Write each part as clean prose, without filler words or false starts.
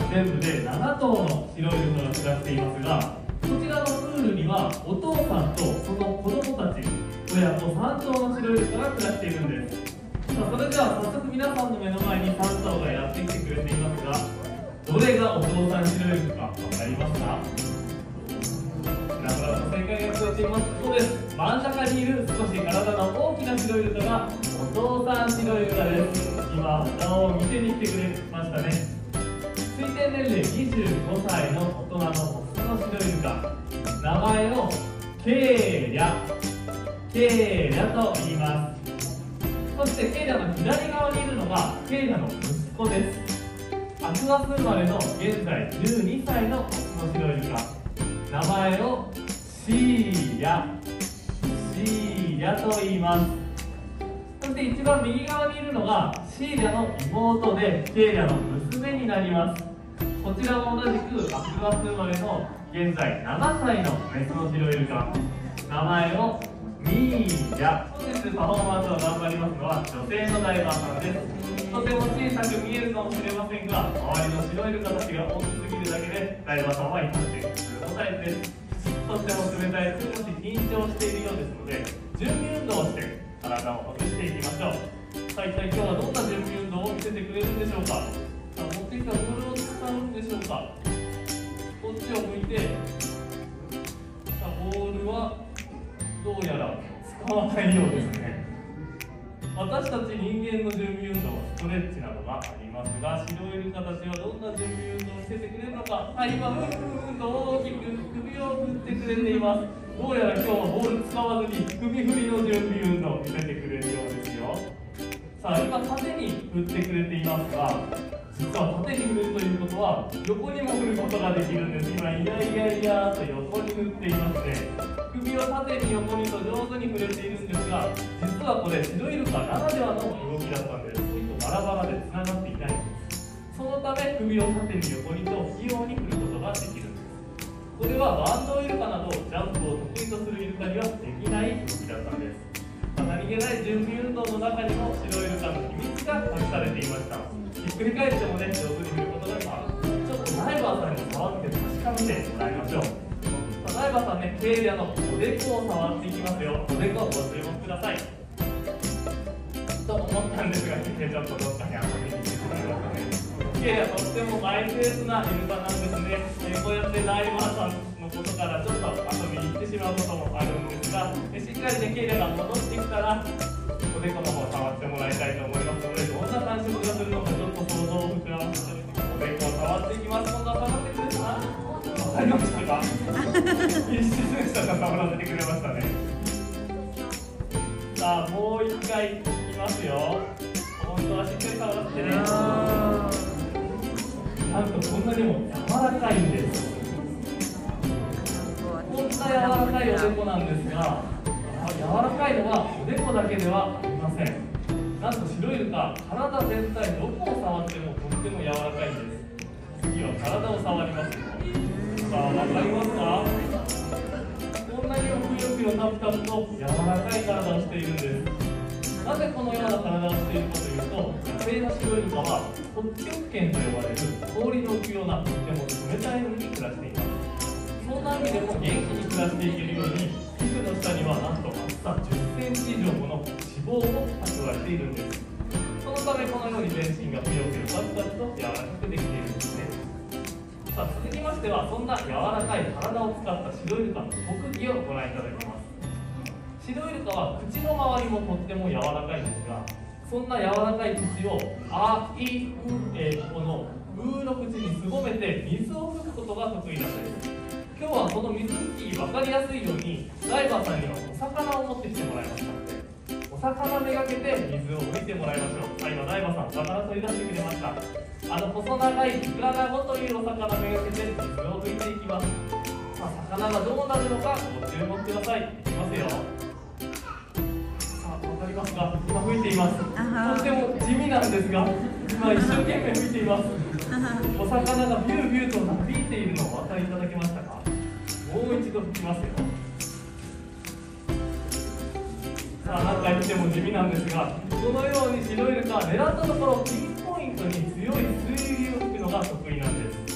全部で7頭の白イルカが暮らしていますが、こちらのプールにはお父さんとその子供たち親子3頭の白イルカが暮らしているんです。さあ、それでは早速皆さんの目の前に3頭がやってきてくれていますが、どれがお父さん白イルカか分かりますか？皆さんの正解が聞こえています。そうです、真ん中にいる少し体の大きな白イルカがお父さん白イルカです。今顔を見せに来てくれましたね。推定年齢25歳の大人のオスの白イルカ、名前をケーリャと言います。そしてケーリャの左側にいるのがケーリャの息子です。アクアス生まれの現在12歳のオスの白イルカ、名前をシーリャと言います。そして一番右側にいるのがシーリャの妹でケーリャの娘になります。こちらも同じくアクアス生まれの現在7歳のメスの白イルカ、名前をミーリャ。本日パフォーマンスを頑張りますのは女性のダイバーさんです。とても小さく見えるかもしれませんが、周りの白イルカたちが大きすぎるだけでダイバーさんは一発で普通のタイプです。とっても冷たい、少し緊張しているようですので、準備運動をして体をほぐしていきましょう。さあ、一体今日はどんな準備運動を見せてくれるんでしょうか。さあ、持ってきたボールを使うんでしょうか。こっちを向いて、さあ、ボールはどうやら使わないようですね。私たち人間の準備運動はストレッチなどがありますが、白イルカたちはどんな準備運動を見せてくれるのか。はい、今と大きく首を振ってくれています。どうやら今日はボール使わずに首振りの準備運動を見せてくれるようですよ。さあ、今縦に振ってくれていますが、実は縦に振るということは横にも振ることができるんです。今イヤイヤイヤーと横に振っていますね。首を縦に横にと上手に振れているんですが、実はこれ白イルカならではの動きだったんです。バラバラでつながっていないんです。そのため首を縦に横にと器用に振ることができるんです。これはバンドウイルカなどジャンプを得意とするイルカにはできない動きだったんです。何気ない準備運動の中にも白イルカの秘密が隠されていました。ひっくり返ってもね、上手に振ることができます。ちょっとダイバーさんにも触って確かめてもらいましょう。ダイバーさんね、ケーリャのおでこを触っていきますよ。おでこをご注目ください。と思ったんですが、ちょっとどっかに遊びに行ってしまいましたね。ケーリャとってもマイペースなイルカなんですね。こうやってダイバーさんのことからちょっと遊びに行ってしまうこともあるんですが、しっかりね、ケーリャが戻ってきたらおでこの方を触ってもらいたいと思いますので、どんな感触がするのかちょっと想像を膨らませておでこを触っていきます。今度は触ってくれるかな。わかりましたか？一瞬でしたが触らせてくれましたね。さあ、もう一回いきますよ。本当はしっかり触らせてね。なんとこんなにも柔らかいんです。こんな柔らかいおでこなんですが、柔らかいのはおでこだけではありません。なんと白イルカ、体全体どこを触ってもとっても柔らかいんです。次は体を触りますよ。さあ、わかりますか？こんなにもくよくよタプタプと柔らかい体をしているんです。なぜこのような体をしているかというと、野生の白イルカは北極圏と呼ばれる氷の浮くようなとても冷たい海に暮らしています。そんな海でも元気に暮らしていけるように、皮膚の下にはなんと厚さ10センチ以上もの脂肪を蓄えているんです。そのためこのように全身がぷよぷよタプタプと柔らかくできているんですね。さあ、続きましてはそんな柔らかい体を使った白イルカの特技をご覧いただきます。白イルカは口の周りもとっても柔らかいんですが、そんな柔らかい口をあいうえこのうの口にすぼめて水を吹くことが得意なんです。今日はこの水吹き分かりやすいようにダイバーさんにはお魚を持ってきてもらいましたので、お魚めがけて水を吹いてもらいましょう。今ダイバーさん魚取り出してくれました。細長いイクラナゴというお魚めがけて水を吹いていきます。さあ、魚がどうなるのかご注目ください。いきますよ。さあ、わかりますか？今吹いています。とても地味なんですが、今一生懸命吹いています。お魚がビュービューとなびいているのをお分かりいただけましたか？もう一度吹きますよ。さあ、何回見ても地味なんですが、このように白イルカは狙ったところピンポイントに強い水流を吹くのが得意なんです。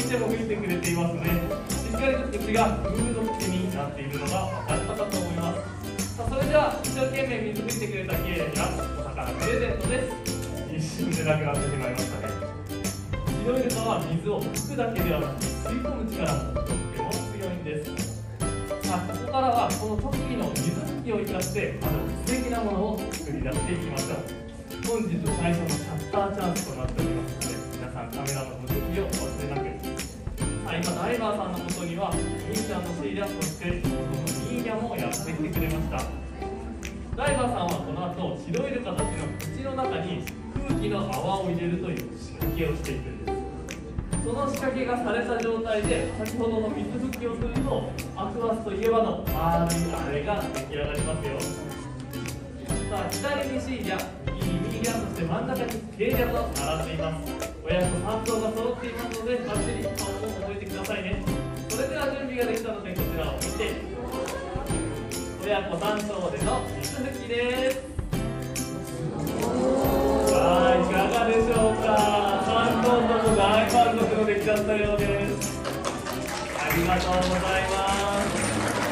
しても吹いてくれていますね。しっかりと口がフード口になっているのが分かったかと思います。さあ、それでは一生懸命水吹いてくれたキエレにはお魚プレゼントです。一瞬でなくなってしまいましたね。シロイルカは水を吹くだけではなく吸い込む力もとっても強いんです。さあ、ここからはこの特技の水吹きを生かして素敵なものを作り出していきましょう。本日最初のシャッターチャンスとなっておりますので、皆さんカメラの向きをお忘れなく。さあ、今ダイバーさんのもとにはミーちゃんのシーリャ、そして妹のミーリャもやってきてくれました。ダイバーさんはこの後シロイルカたちの口の中に空気の泡を入れるという仕掛けをしていくんです。その仕掛けがされた状態で先ほどの水吹きをするとアクアスといえばの丸いあれが出来上がりますよ。さあ、左にシーリャ、右にミーリャ、そして真ん中にケイリャと並んでいます。親子3頭が揃っていますのでバッチリ顔を覚えてくださいね。それでは準備ができたのでこちらを見て、親子3頭での水吹きです。はい、いかがでしょうか。3頭とも大満足の出来だったようです。ありがとうございます。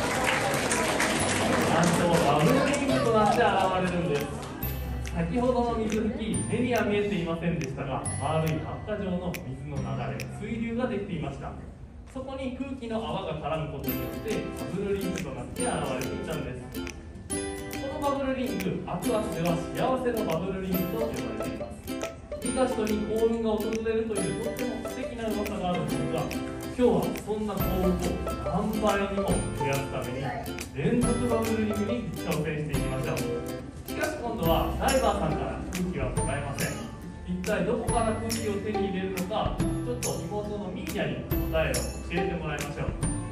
なんとバブルリングとなって現れるんです。先ほどの水吹き、目には見えていませんでしたが、丸いハッカ状の水の流れ、水流ができていました。そこに空気の泡が絡むことによってバブルリングとなって現れていたんです。このバブルリング、アクアスでは幸せのバブルリングと呼ばれています。見た人に幸運が訪れるというとっても素敵な噂があるんですが、今日はそんな幸運を何倍にも増やすために連続バブルリングに挑戦していきましょう。しかし今度はダイバーさんから空気はもらえません。一体どこから空気を手に入れるのか、ちょっと妹のミーリャに答えを教えてもらいましょう。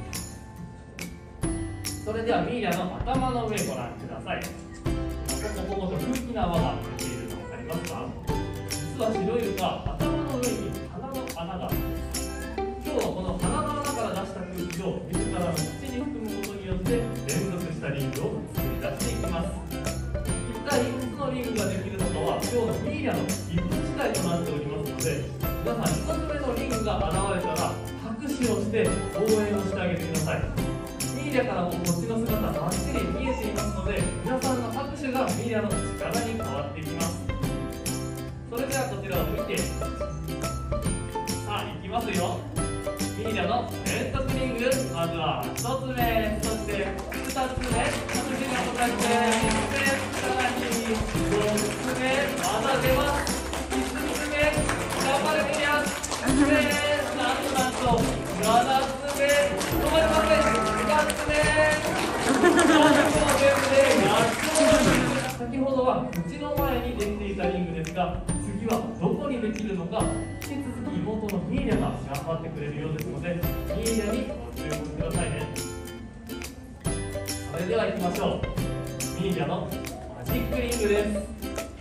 それではミーリャの頭の上ご覧ください。ポコポコと空気の泡が出ているの分かりますか？実は白いルカ、頭の上に鼻の穴があるんです。今日はこの鼻の穴から出した空気を自らの口に含むことによって連続したリングを作り出していきます。一体いくつのリングができるのかは今日のミーリャの1分次第となっておりますので、皆さん1つ目のリングが現れたら拍手をして応援をしてあげてください。ミーリャからもこっちの姿ばっちり見えていますので、皆さんの拍手がミーリャの力に変わっていきます。それではこちらを見て、さあいきますよ。ミーリャの連続リング、まずは1つ目、そして2つ目、拍手が答えて3つ目、さらに4つ目、まだ出ます。5つ目、頑張れミーリャ。6つ目、なんと7つ目、止まりません。8つ目、先ほどは口の前にできていたリングですが、次はどこにできるのか、引き続き妹のミーリャが頑張ってくれるようですので、ミーリャにご注目くださいね。それでは行きましょう。ミーリャのマジックリングです。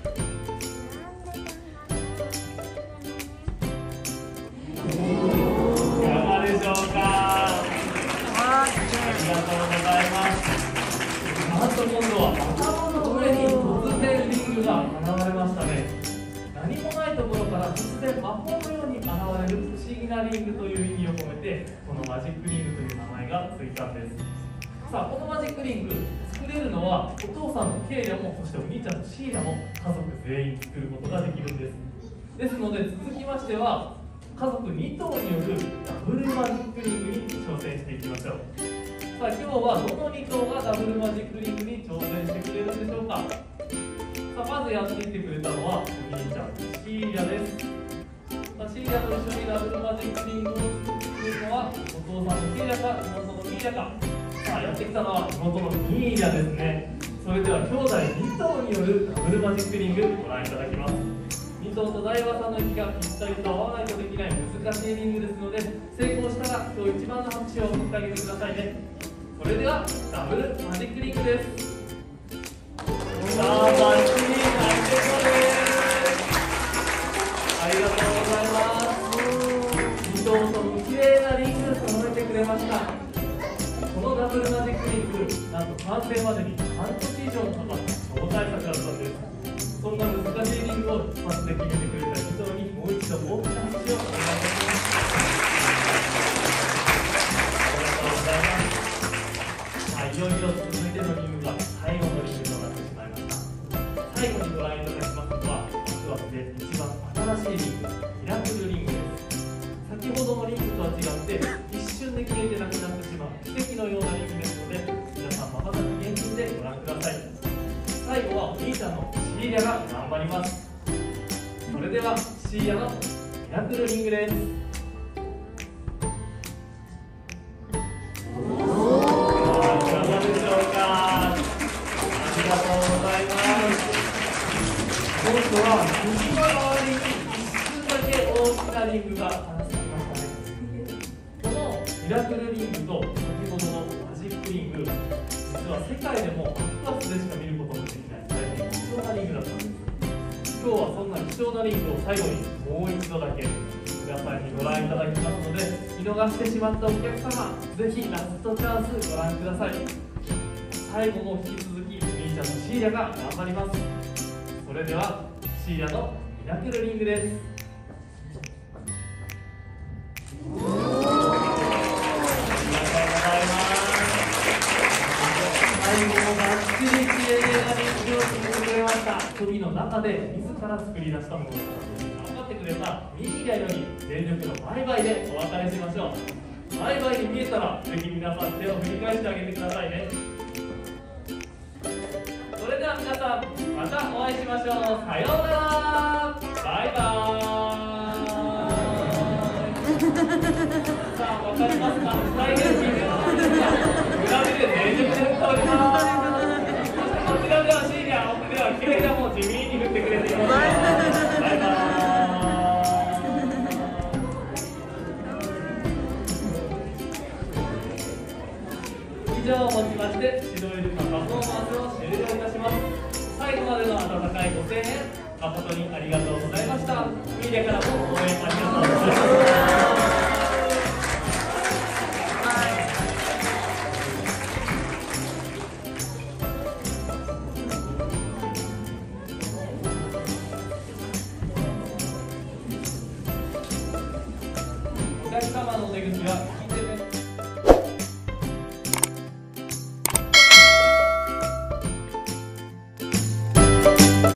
いかがでしょうか。ありがとうございます。なんと今度は頭の上に突然リングが現れましたね。何もないところから突然魔法のように現れる不思議なリングという意味を込めて、このマジックリングという名前がついたんです。さあ、このマジックリング作れるのはお父さんのケイリャも、そしてお兄ちゃんのシーリャも家族全員作ることができるんです。ですので続きましては家族2頭によるダブルマジックリングに挑戦していきましょう。さあ、今日はどの2頭がダブルマジックリングに挑戦してくれるんでしょうか。さあ、まずやってきてくれたのはお兄ちゃんシーリャです。さあ、シーリャと一緒にダブルマジックリングを作ってくれるのはお父さんのシーリャか妹のミーリャか。さあ、やってきたのは妹のミーリャですね。それでは兄弟2頭によるダブルマジックリングご覧いただきます。2頭とダイバーさんの息がぴったりと合わないとできない難しいリングですので、成功したら今日一番の拍手を送ってあげてくださいね。それではダブルマジックリングです。さあ、バッチリ大成功です。ありがとうございます。2頭とも綺麗なリング揃えてくれました。このダブルマジックリング、なんと完成までに半年以上かかった超大作だったんです。そんな難しいリングを一発で決めてくれた2頭にもう一度大きな拍手をお願いします。 最後にご覧いただきますのはワクワクで一番新しいリング、ミラクルリングです。先ほどのリングとは違って一瞬で消えてなくなってしまう奇跡のようなリングですので、皆さんまばたき厳禁でご覧ください。最後はお兄ちゃんのシーリャが頑張ります。それではシーリャのミラクルリングです。今度は右の周りに一瞬だけ大きなリングが離されましたね。このミラクルリングと先ほどのマジックリング、実は世界でもアクアスでしか見ることのできない大変貴重なリングだったんです。今日はそんな貴重なリングを最後にもう一度だけ皆さんにご覧いただきますので、見逃してしまったお客様、ぜひラストチャンスご覧ください。最後も引き続きお兄ちゃんのシーリャが頑張ります。それではシーリャのミラクルリングです。ありがとうございます。最後もバッチリきれいなリングを作ってくれました。海の中で自ら作り出したものです。頑張ってくれたミーリャより全力のバイバイでお別れしましょう。バイバイに見えたらぜひ皆さん手を振り返してあげてくださいね。それでは皆さんまたお会いしましょう。さようなら。バイバーイ。さあ、わかりますか？大変微妙なんですが、裏目で全力で振っております。こちらではシーリャ、奥ではキレイがもう地味に振ってくれています。バイバーイ。以上をもちまして指導イルカパフォーマンスを終了いたします。最後までの温かいご声援誠にありがとうございました。ミーリャからも応援ありがとうございます。お客様のお出口は右手